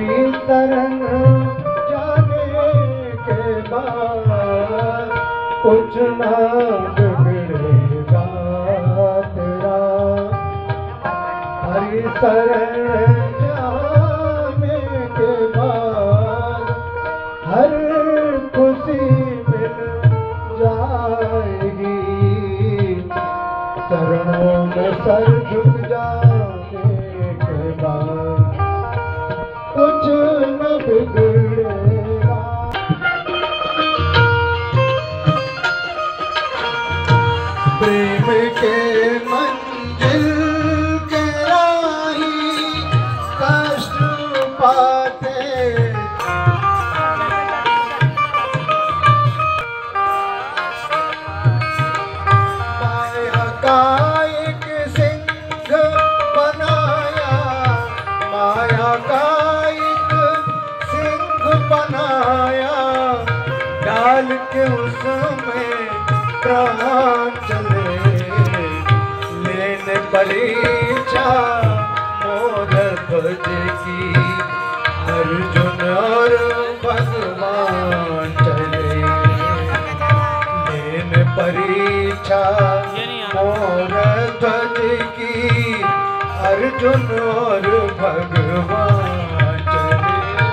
हरि शरण जाने के बाद कुछ ना बिगड़ेगा तेरा। हरि शरण जाने के बाद हर खुशी मिल जाएगी। चरणों में सर झुक जाने के बाद कुछ न बिगड़ेगा। प्रेम के मंजिल के राही कष्ट पाते, माया का एक सिंह बनाया, माया का एक सिंह बनाया, डाल के उसमें प्राण चले। लेने परीक्षा मोर ध्वज की, अर्जुन और भगवान चले। लेने परीक्षा मोर ध्वज की, अर्जुन और भगवान चले।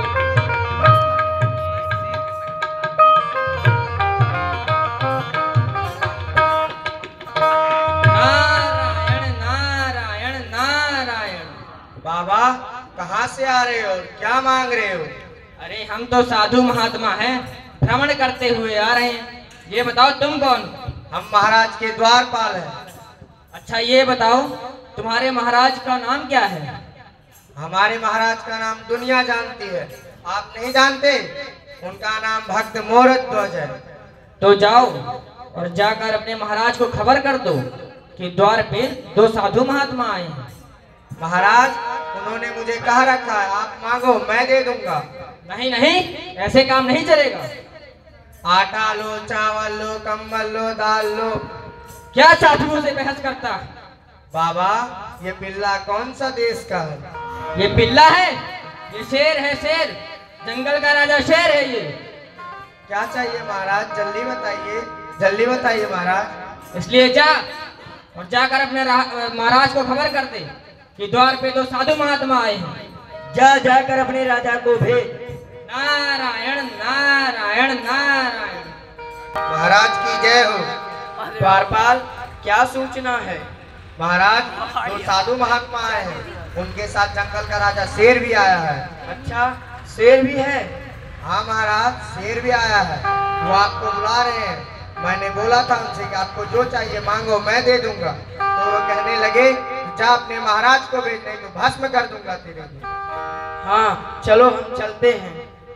बाबा कहाँ से आ रहे हो, क्या मांग रहे हो? अरे हम तो साधु महात्मा हैं, भ्रमण करते हुए आ रहे हैं। ये बताओ तुम कौन? हम महाराज के द्वारपाल हैं। अच्छा ये बताओ तुम्हारे महाराज का नाम क्या है? हमारे महाराज का नाम दुनिया जानती है, आप नहीं जानते? उनका नाम भक्त मोरध्वज है। तो जाओ और जाकर अपने महाराज को खबर कर दो कि द्वार पे दो साधु महात्मा आए हैं। महाराज उन्होंने मुझे कहा रखा है, आप मांगो मैं दे दूंगा। नहीं नहीं, ऐसे काम नहीं चलेगा। आटा लो, चावल लो, कंबल लो, दाल लो। क्या साधुओं से बहस करता? बाबा ये बिल्ला कौन सा देश का है? ये बिल्ला है, ये शेर है, शेर, जंगल का राजा शेर है ये। क्या चाहिए महाराज, जल्दी बताइए, जल्दी बताइए महाराज। इसलिए जा और जाकर अपने महाराज को खबर कर दे कि द्वार पे दो साधु महात्मा आए हैं। जाकर अपने राजा को भेज। नारायण नारायण नारायण। महाराज की जय हो। द्वारपाल क्या सूचना है? महाराज दो साधु महात्मा आए हैं, उनके साथ जंगल का राजा शेर भी आया है। अच्छा शेर भी है? हाँ महाराज शेर भी आया है, वो आपको बुला रहे हैं। मैंने बोला था उनसे कि आपको जो चाहिए मांगो मैं दे दूंगा, तो वो कहने लगे जा अपने महाराज को भेज, नहीं तो भस्म कर दूंगा तेरे को। हाँ चलो हम चलते हैं।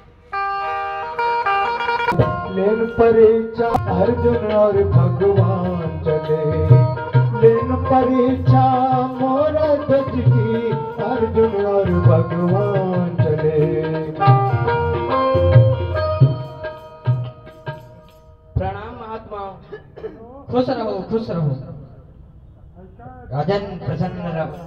लेन परीक्षा अर्जुन और भगवान चले। लेन परीक्षा मोर ध्वज की, अर्जुन और भगवान चले। प्रणाम महात्माओं, खुश रहो खुश रहो। राजन प्रसन्न रहो।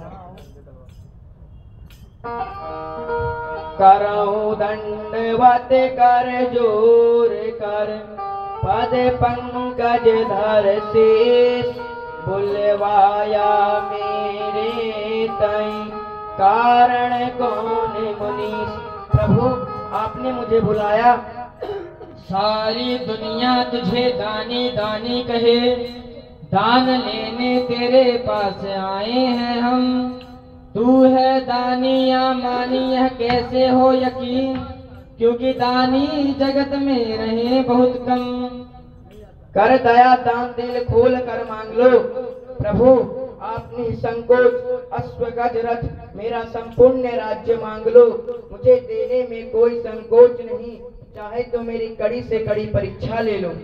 करहु दंडवत कर जोर कर, पद पंकज धर शीस। बुलवाया मेरे तई, कारण कौन मुनीस। प्रभु आपने मुझे बुलाया। सारी दुनिया तुझे दानी दानी कहे, दान लेने तेरे पास आए हैं हम। तू है दानी या मानी यह कैसे हो यकीन, क्योंकि दानी जगत में रहे बहुत कम। कर दया दान दिल खोल कर मांग लो। प्रभु आपने संकोच अश्व गज रथ मेरा संपूर्ण राज्य मांग लो। मुझे देने में कोई संकोच नहीं, चाहे तो मेरी कड़ी से कड़ी परीक्षा ले लो।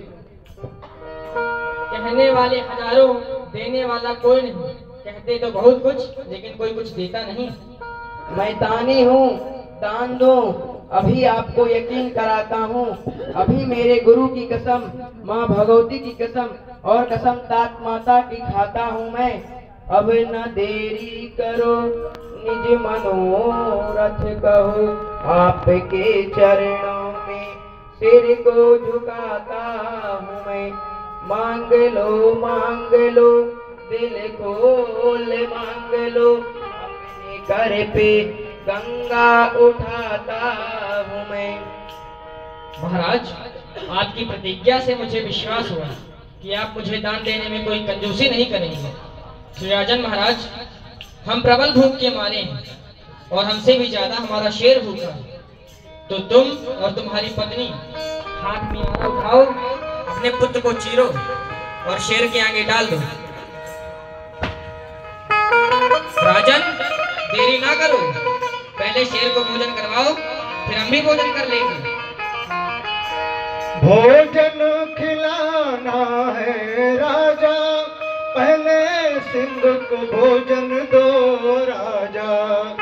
कहने वाले हजारों, देने वाला कोई नहीं। कहते तो बहुत कुछ, लेकिन कोई कुछ देता नहीं। मैं दानी हूँ, दान दो। अभी आपको यकीन कराता हूँ। अभी मेरे गुरु की कसम, माँ भगवती की कसम और कसम तात माता की खाता हूँ मैं। अब न देरी करो निज मनोरथ कहो, आपके चरणों में सिर को झुकाता हूँ मैं। मांग लो दिल खोल मांग लो, अपने कर पे गंगा उठाता हूँ मैं। महाराज, आपकी प्रतिज्ञा से मुझे विश्वास हुआ कि आप मुझे दान देने में कोई कंजूसी नहीं करेंगे। श्री राजन महाराज, हम प्रबल भूख के मारे हैं और हमसे भी ज्यादा हमारा शेर भूखा है। तो तुम और तुम्हारी पत्नी हाथ में आना उठाओ, अपने पुत्र को चीरो और शेर के आगे डाल दो। राजन, देरी ना करो, पहले शेर को भोजन करवाओ, फिर हम भी भोजन कर लेंगे। भोजन खिलाना है राजा, पहले सिंह को भोजन दो राजा।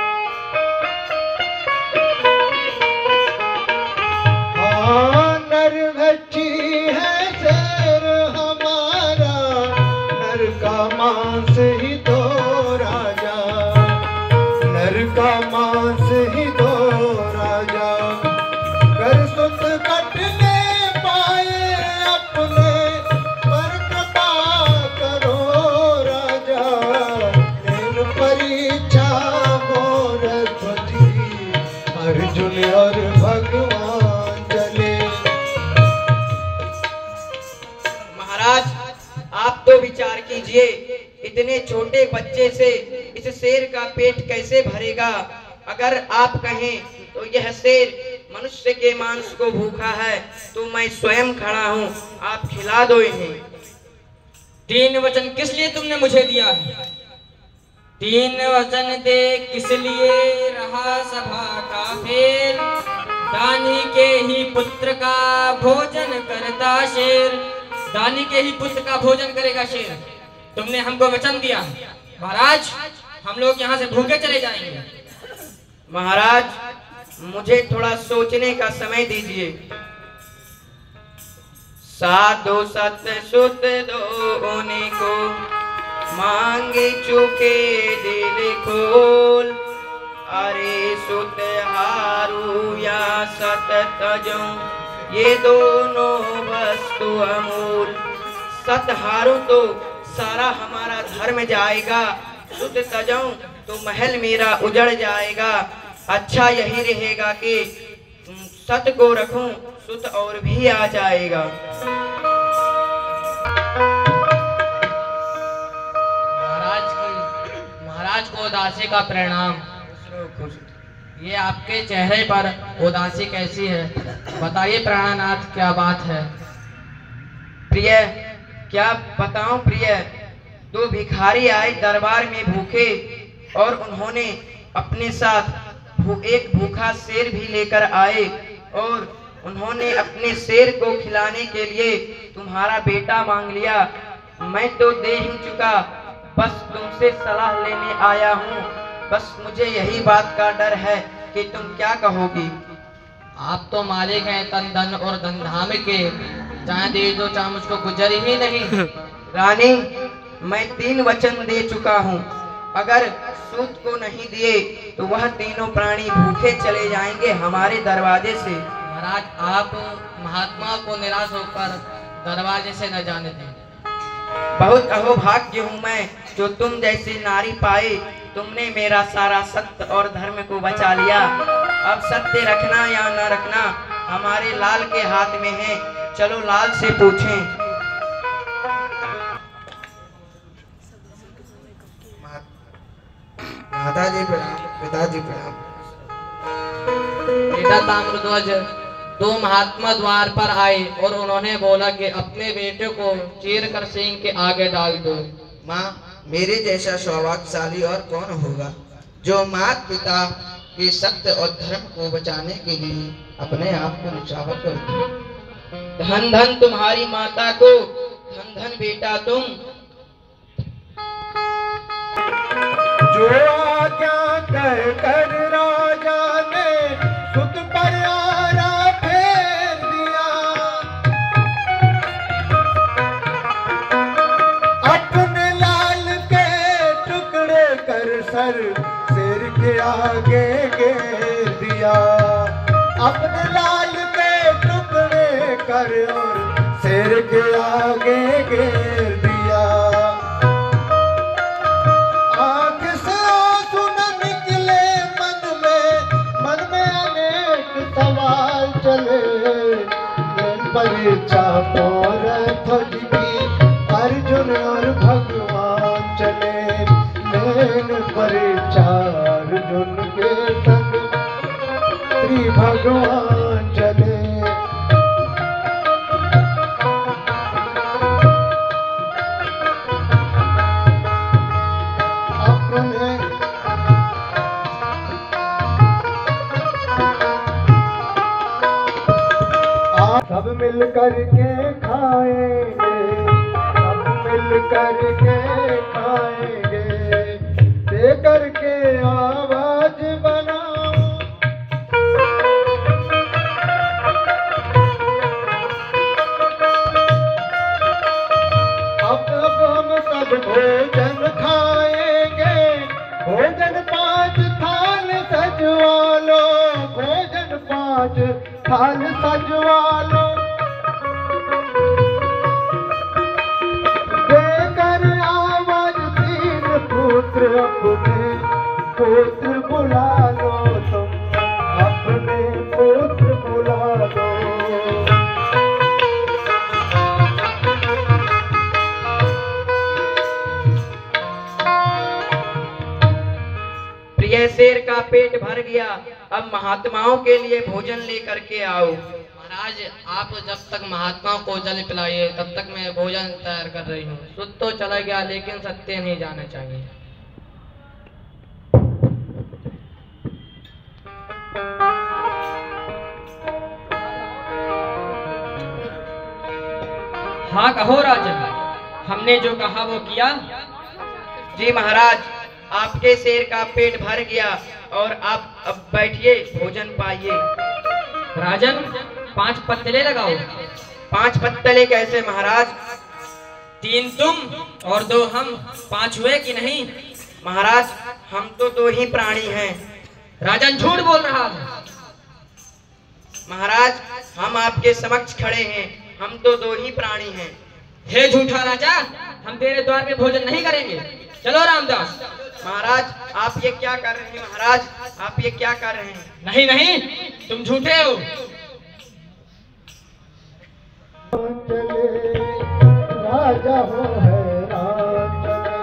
हाँ, नरभक्षी है शेर हमारा, नर का मांस ही दो राजा, नर का मांस ही दो राजा। कर सुत कटने पाए अपने पर कृपा करो राजा। इन परीक्षा मोर ध्वजी, अर्जुन और भगवान चले। महाराज, आप तो विचार कीजिए, इतने छोटे बच्चे से इस शेर का पेट कैसे भरेगा। अगर आप कहें तो यह शेर मनुष्य के मांस को भूखा है, तो मैं स्वयं खड़ा हूँ, आप खिला दो इन्हें। 3 वचन किस लिए तुमने मुझे दिया है? 3 वचन दे किस लिए रहा सभा का फेर, दानी के ही पुत्र का भोजन करता शेर, दानी के ही पुत्र का भोजन करेगा शेर। तुमने हमको वचन दिया। महाराज, हम लोग यहाँ से भूखे चले जाएंगे। महाराज, मुझे थोड़ा सोचने का समय दीजिए। साधु सत सुत दोने को, मांगे चुके दिल खोल। अरे सुत हारू या सत तजो, ये दोनों वस्तु अमूल। सत हारू तो सारा हमारा धर्म जाएगा, सुत तजाऊं तो महल मेरा उजड़ जाएगा। अच्छा यही रहेगा कि सत को रखूं, सुत और भी आ जाएगा। महाराज को उदासी का परिणाम। ये आपके चेहरे पर उदासी कैसी है? बताइए प्राणनाथ, क्या बात है? प्रिय, क्या बताऊं प्रिय, 2 भिखारी आए दरबार में भूखे, और उन्होंने अपने साथ एक भूखा शेर भी लेकर आए, और उन्होंने अपने शेर को खिलाने के लिए तुम्हारा बेटा मांग लिया। मैं तो दे ही चुका, बस तुमसे सलाह लेने आया हूँ। बस मुझे यही बात का डर है कि तुम क्या कहोगी। आप तो मालिक हैं तन धन और धन धाम के, चाहे दे दो चाहे मुझको गुजर ही नहीं। रानी, मैं 3 वचन दे चुका हूँ, अगर सूत को नहीं दिए तो वह तीनों प्राणी भूखे चले जाएंगे हमारे दरवाजे से। महाराज, आप महात्मा को निराश होकर दरवाजे से न जाने दें। बहुत अहोभाग्य हूँ मैं जो तुम जैसी नारी पाए। तुमने मेरा सारा सत्य और धर्म को बचा लिया। अब सत्य रखना या न रखना हमारे लाल के हाथ में है। चलो लाल से पूछें। माताजी प्रणाम, पिताजी प्रणाम। बेटा ताम्रध्वज, 2 महात्मा द्वार पर आए और उन्होंने बोला कि अपने बेटे को चीर कर सिंह के आगे डाल दो। माँ, मेरे जैसा सौभाग्यशाली और कौन होगा जो माता पिता के सत्य और धर्म को बचाने के लिए अपने आप को न्यौछावर कर दे। धन धन तुम्हारी माता को, धन धन बेटा तुम। जो आज्ञा कह कर राजा ने सुत पर आरा फेर दिया, अपने लाल के टुकड़े कर सर शेर अपने लाल के टुकड़े कर और शेर के आगे घेर दिया। आंख से आंसू न निकले मन में अनेक सवाल चले। परीक्षा पर ध्वज की अर्जुन और भगवान चले। लेन परीक्षा अर्जुन के संग श्री भगवान चले। अपने सब मिल करके खाएंगे, सब मिल करके खाएंगे। दे करके आवाज बनाओ, अब हम सब भोजन खाएंगे। भोजन 5 थाल सजवा लो, भोजन 5 थाल सजवा लो। देकर आवाज 3 पुत्र अपने पुत्र बुला लो, तुम अपने पुत्र बुला लो। प्रिय शेर का पेट भर गया, अब महात्माओं के लिए भोजन लेकर के आओ। महाराज आप जब तक महात्माओं को जल पिलाइए तब तक मैं भोजन तैयार कर रही हूँ। सुध तो चला गया लेकिन सत्य नहीं जाना चाहिए। हाँ कहो राजन, हमने जो कहा वो किया। जी महाराज, आपके शेर का पेट भर गया और आप अब बैठिए, भोजन पाइए। राजन 5 पत्तले लगाओ। 5 पत्तले कैसे महाराज? 3 तुम और 2 हम, 5 हुए कि नहीं? महाराज हम तो 2 ही प्राणी हैं। राजन झूठ बोल रहा है। महाराज हम आपके समक्ष खड़े हैं, हम तो 2 ही प्राणी हैं। हे झूठा राजा, हम तेरे द्वार पे भोजन नहीं करेंगे। चलो रामदास। महाराज आप ये क्या कर रहे हैं? महाराज आप ये क्या कर रहे हैं? नहीं नहीं, तुम झूठे हो। चले राजा हो हैरान चले।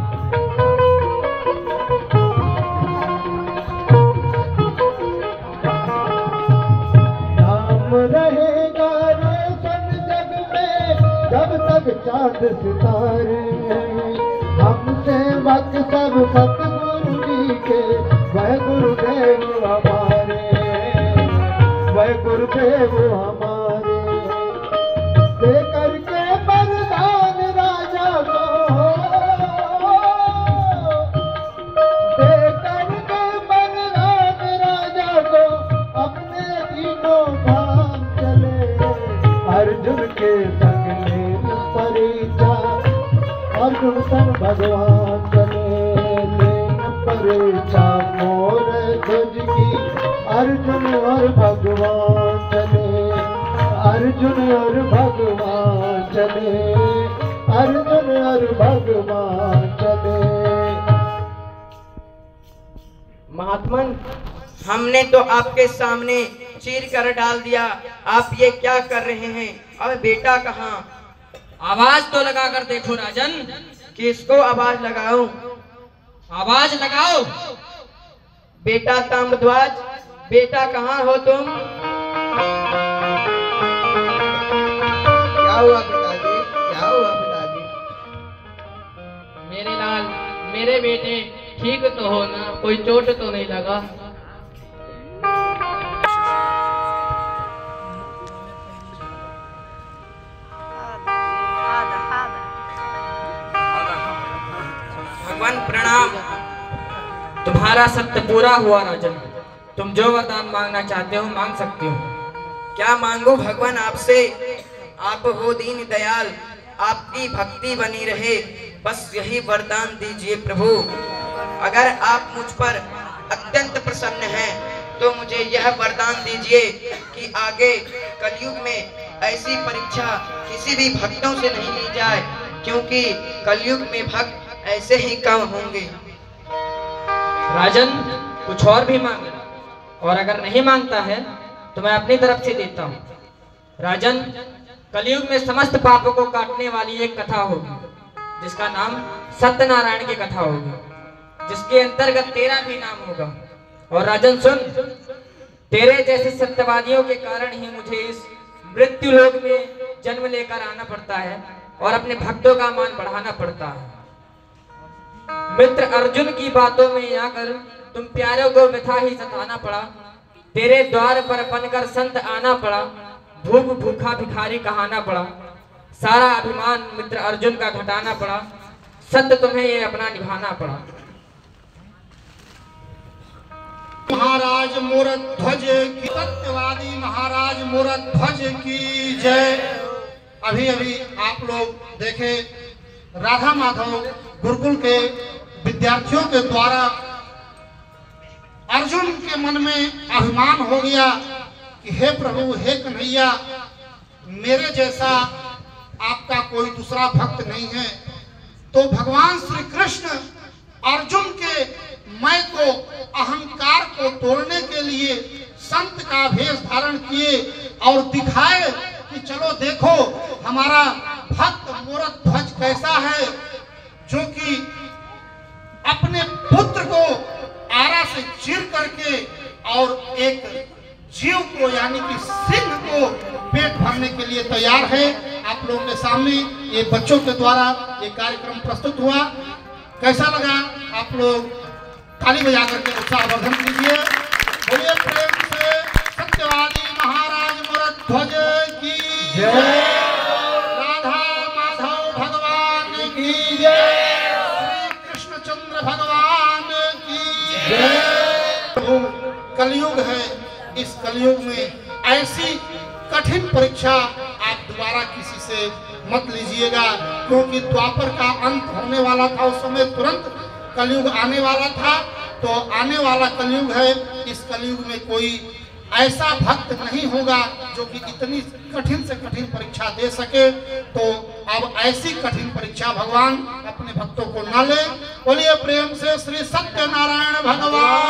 नाम रहेगा रोशन जग में जब तक चांद सितारे। हमसे वक्त सब सतगुरु जी के, वह गुरुदेव हमारे, वह गुरुदेव हमारे। दे करके वरदान राजा को, दे करके वरदान राजा को, अपने तीनों धाम चले। अर्जुन के संग लेन परीक्षा, अर्जुन संग भगवान चले। लेन परीक्षा मोर ध्वज की, अर्जुन और भगवान चले। अर्जुन और भगवान चले, अर्जुन और भगवान चले। महात्मन हमने तो आपके सामने चीर कर डाल दिया, आप ये क्या कर रहे हैं? अब बेटा कहाँ? आवाज तो लगा कर देखो राजन। किसको आवाज लगाऊं? आवाज लगाओ। बेटा ताम्रध्वज, बेटा कहाँ हो तुम? क्या हुआ पिताजी? क्या हुआ पिताजी? मेरे लाल, मेरे बेटे ठीक तो हो ना? कोई चोट तो नहीं लगा? भगवान प्रणाम। तुम्हारा सत्य पूरा हुआ राजन। तुम जो वरदान मांगना चाहते हो मांग सकते हो। क्या मांगू भगवान आपसे? आप हो दीन दयाल, आपकी भक्ति बनी रहे, बस यही वरदान दीजिए प्रभु। अगर आप मुझ पर अत्यंत प्रसन्न हैं तो मुझे यह वरदान दीजिए कि आगे कलयुग में ऐसी परीक्षा किसी भी भक्तों से नहीं ली जाए, क्योंकि कलयुग में भक्त ऐसे ही कम होंगे। राजन, कुछ और भी मांग, और अगर नहीं मांगता है तो मैं अपनी तरफ से देता हूँ। राजन, कलयुग में समस्त पापों को काटने वाली एक कथा होगी, जिसका नाम सत्यनारायण की कथा होगी, जिसके अंतर्गत तेरा भी नाम होगा। और राजन सुन, तेरे जैसे सत्यवादियों के कारण ही मुझे इस मृत्यु लोक में जन्म लेकर आना पड़ता है और अपने भक्तों का मान बढ़ाना पड़ता है। मित्र अर्जुन की बातों में आकर तुम प्यारों को व्यथा ही सताना पड़ा, तेरे द्वार पर बनकर संत आना पड़ा, भूख भूखा भिखारी कहाना पड़ा, सारा अभिमान मित्र अर्जुन का घटाना पड़ा, सत्य तुम्हें ये अपना निभाना पड़ा। महाराज मोरध्वज की, सत्यवादी महाराज मोरध्वज की जय। अभी अभी आप लोग देखे राधा माधव गुरुकुल के विद्यार्थियों के द्वारा अर्जुन के मन में अभिमान हो गया कि हे प्रभु, हे कन्हैया, मेरे जैसा आपका कोई दूसरा भक्त नहीं है। तो भगवान श्री कृष्ण अर्जुन के मैं को, अहंकार को तोड़ने के लिए संत का भेष धारण किए और दिखाए कि चलो देखो हमारा भक्त मोरध्वज कैसा है, जो कि अपने पुत्र को आरा से चीर करके और एक जीव को यानी कि सिंह को पेट भरने के लिए तैयार है। आप लोगों के सामने ये बच्चों के द्वारा ये कार्यक्रम प्रस्तुत हुआ। कैसा लगा? आप लोग ताली बजा करके उत्साहवर्धन कीजिए। बोलिए प्रेम से सत्यवादी महाराज मोरध्वज की जय, राधा माधव भगवान की जय, श्री कृष्णचंद्र भगवान की जय। कलयुग है, इस कलयुग में ऐसी कठिन परीक्षा आप दोबारा किसी से मत लीजिएगा, क्योंकि द्वापर का अंत होने वाला था, उस समय तुरंत कलयुग आने वाला था। तो आने वाला कलयुग है, इस कलयुग में कोई ऐसा भक्त नहीं होगा जो कि इतनी कठिन से कठिन परीक्षा दे सके। तो अब ऐसी कठिन परीक्षा भगवान अपने भक्तों को न ले। बोलिए प्रेम से श्री सत्यनारायण भगवान